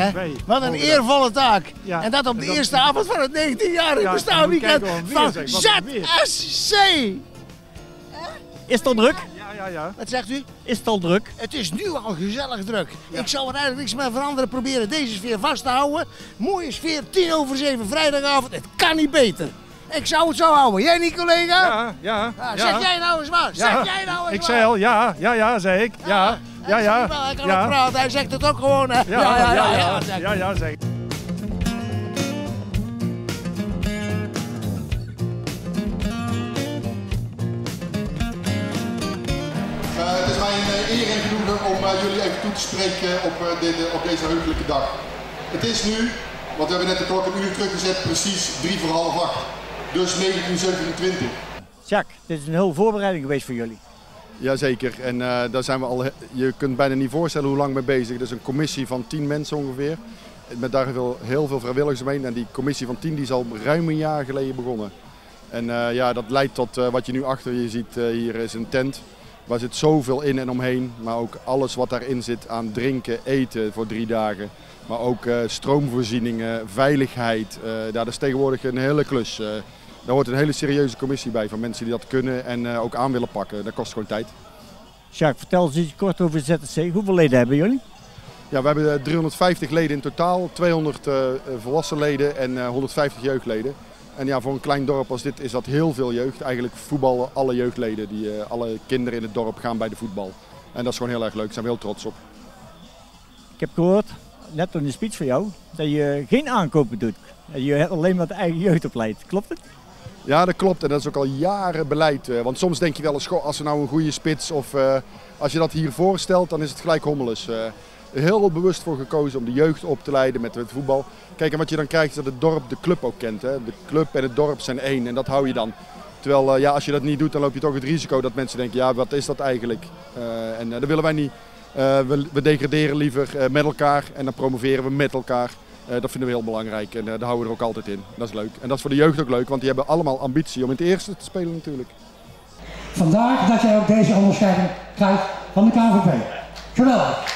hè? Wat een eervolle taak. Ja. En dat op de eerste avond van het 19-jarig bestaanweekend van ZSC. Is het al druk? Ja. Wat zegt u? Is het al druk? Het is nu al gezellig druk. Ja. Ik zou er eigenlijk niks mee veranderen. Proberen deze sfeer vast te houden. Mooie sfeer, 7:10 vrijdagavond. Het kan niet beter. Ik zou het zo houden. Jij niet, collega? Ja. Zeg jij nou eens maar. Zeg jij nou eens ik zei al, zei ik. Ja. Hij kan ook praten. Hij zegt het ook gewoon. Hè? Ja, zeg ik. Het is mij een eer en genoegen om jullie even toe te spreken op deze heugelijke dag. Het is nu, want we hebben net de klok een uur teruggezet, precies 7:45. Dus 1927. Jacques, dit is een hele voorbereiding geweest voor jullie. Jazeker, en daar zijn we al, je kunt bijna niet voorstellen hoe lang mee bezig. Het is een commissie van 10 mensen ongeveer. Met daar heel veel vrijwilligers omheen. En die commissie van 10 die is al ruim een jaar geleden begonnen. En dat leidt tot wat je nu achter je ziet. Hier is een tent. Waar zit zoveel in en omheen. Maar ook alles wat daarin zit aan drinken, eten voor 3 dagen. Maar ook stroomvoorzieningen, veiligheid. Dat is tegenwoordig een hele klus. Daar hoort een hele serieuze commissie bij van mensen die dat kunnen en ook aan willen pakken. Dat kost gewoon tijd. Jacques, vertel eens iets kort over ZSC. Hoeveel leden hebben jullie? Ja, we hebben 350 leden in totaal, 200 volwassen leden en 150 jeugdleden. En ja, voor een klein dorp als dit is dat heel veel jeugd. Eigenlijk voetballen alle jeugdleden, alle kinderen in het dorp gaan bij de voetbal. En dat is gewoon heel erg leuk, daar zijn we heel trots op. Ik heb gehoord, net in de speech van jou, dat je geen aankopen doet. Je alleen maar de eigen jeugd opleidt. Klopt het? Ja, dat klopt en dat is ook al jaren beleid. Want soms denk je wel eens, als er nou een goede spits of als je dat hier voorstelt, dan is het gelijk hommeles. Heel bewust voor gekozen om de jeugd op te leiden met het voetbal. Kijk, en wat je dan krijgt is dat het dorp de club ook kent. Hè? De club en het dorp zijn één en dat hou je dan. Terwijl als je dat niet doet, dan loop je toch het risico dat mensen denken, ja, wat is dat eigenlijk? En dat willen wij niet. We degraderen liever met elkaar en dan promoveren we met elkaar. Dat vinden we heel belangrijk en daar houden we er ook altijd in. Dat is leuk. En dat is voor de jeugd ook leuk, want die hebben allemaal ambitie om in het eerste te spelen natuurlijk. Vandaar dat jij ook deze onderscheiding krijgt van de KNVB. Geweldig!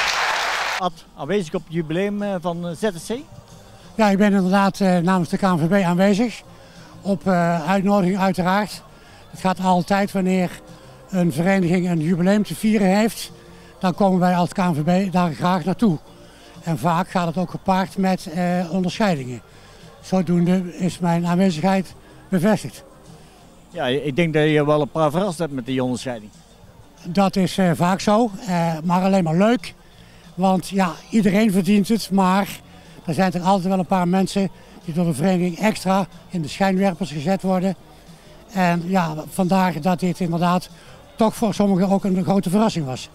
Ad, aanwezig op het jubileum van ZSC? Ja, ik ben inderdaad namens de KNVB aanwezig. Op uitnodiging uiteraard. Het gaat altijd wanneer een vereniging een jubileum te vieren heeft. Dan komen wij als KNVB daar graag naartoe. En vaak gaat het ook gepaard met onderscheidingen. Zodoende is mijn aanwezigheid bevestigd. Ja, ik denk dat je wel een paar verrast hebt met die onderscheiding. Dat is vaak zo, maar alleen maar leuk. Want ja, iedereen verdient het, maar er zijn er altijd wel een paar mensen die door de vereniging extra in de schijnwerpers gezet worden. En ja, vandaar dat dit inderdaad toch voor sommigen ook een grote verrassing was.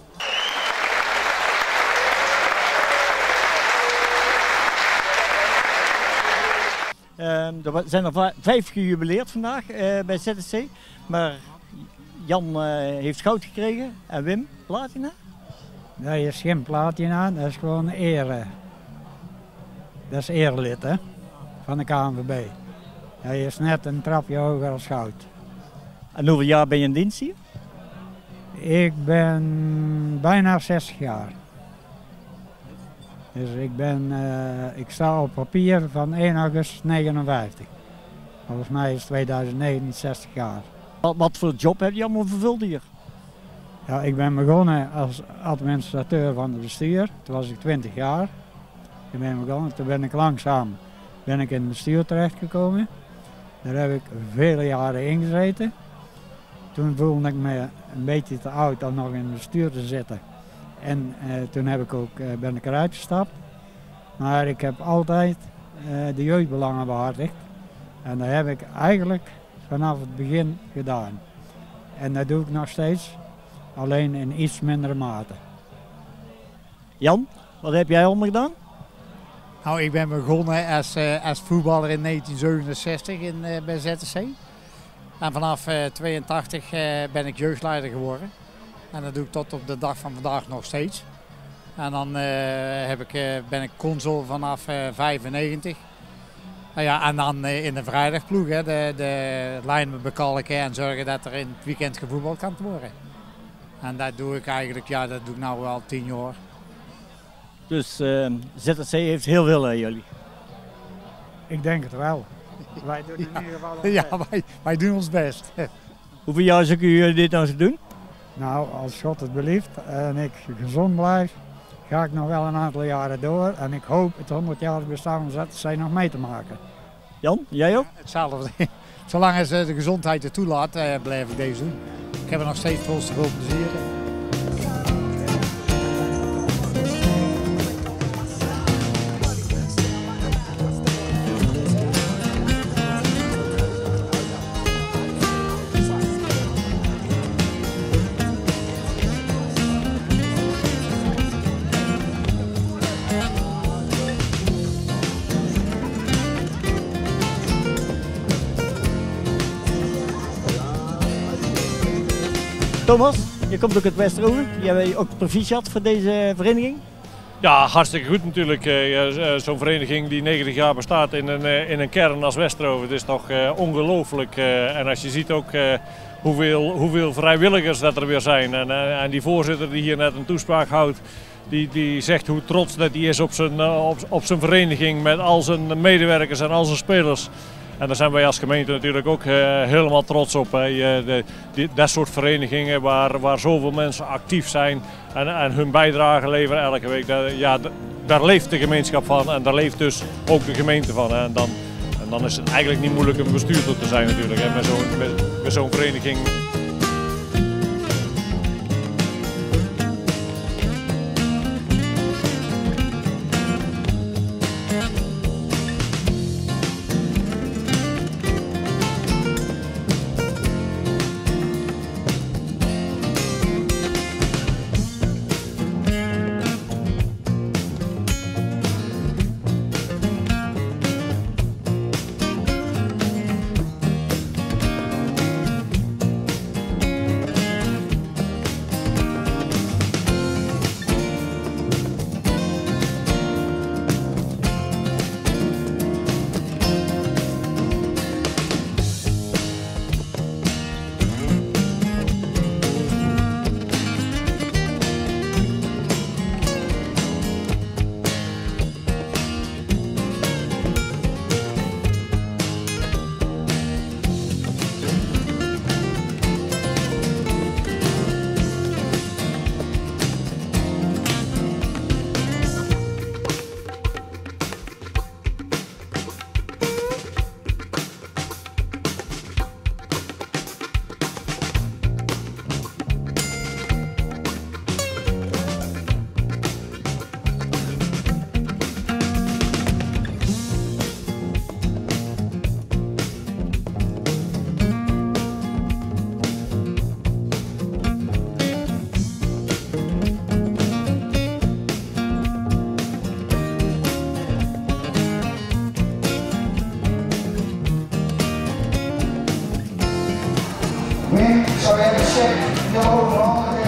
Er zijn er 5 gejubileerd vandaag bij ZSC, maar Jan heeft goud gekregen en Wim platina. Dat is geen platina, dat is gewoon ere. Dat is erelid hè, van de KNVB. Hij is net een trapje hoger als goud. En hoeveel jaar ben je in dienst hier? Ik ben bijna 60 jaar. Dus ik sta op papier van 1 augustus 59. Volgens mij is 2009 60 jaar. Wat voor job heb je allemaal vervuld hier? Ja, ik ben begonnen als administrateur van het bestuur. Toen was ik 20 jaar. Toen ben ik langzaam in het bestuur terechtgekomen. Daar heb ik vele jaren in gezeten. Toen voelde ik me een beetje te oud om nog in het bestuur te zitten. En toen ben ik eruit gestapt. Maar ik heb altijd de jeugdbelangen behartigd. En dat heb ik eigenlijk vanaf het begin gedaan. En dat doe ik nog steeds, alleen in iets mindere mate. Jan, wat heb jij allemaal gedaan? Nou, ik ben begonnen als voetballer in 1967 bij ZSC. En vanaf 82 ben ik jeugdleider geworden. En dat doe ik tot op de dag van vandaag nog steeds. En dan ben ik consul vanaf 95. Nou ja, en dan in de vrijdagploeg, hè, de lijnen bekalken en zorgen dat er in het weekend gevoetbald kan worden. En dat doe ik eigenlijk, dat doe ik nou al 10 jaar. Dus ZSC heeft heel veel aan jullie. Ik denk het wel. Wij doen in ieder geval ons Ja, best. wij doen ons best. Hoeveel jaar zouden jullie dit nou zo doen? Nou, als God het belieft en ik gezond blijf, ga ik nog wel een aantal jaren door. En ik hoop het 100-jarig bestaan van ZSC nog mee te maken. Jan, jij ook? Hetzelfde. Zolang als de gezondheid het toelaat, blijf ik deze doen. Ik heb er nog steeds volste veel plezier in. Thomas, je komt ook uit Westerhove. Jij bent ook proficiat voor deze vereniging. Ja, hartstikke goed natuurlijk. Zo'n vereniging die 90 jaar bestaat in een kern als Westerhove. Het is toch ongelooflijk. En als je ziet ook hoeveel vrijwilligers dat er weer zijn. En die voorzitter die hier net een toespraak houdt, die zegt hoe trots dat hij is op zijn vereniging met al zijn medewerkers en al zijn spelers. En daar zijn wij als gemeente natuurlijk ook helemaal trots op. Dat soort verenigingen waar zoveel mensen actief zijn en hun bijdrage leveren elke week. Daar leeft de gemeenschap van en daar leeft dus ook de gemeente van. En dan is het eigenlijk niet moeilijk een bestuurder te zijn natuurlijk, met zo'n vereniging. Wim zou hebben check de overhandiging.